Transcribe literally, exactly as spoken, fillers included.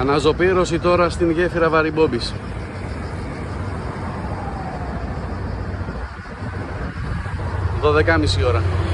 Αναζωπήρωση τώρα στην γέφυρα Βαριμπόμπης. δώδεκα και μισή ώρα.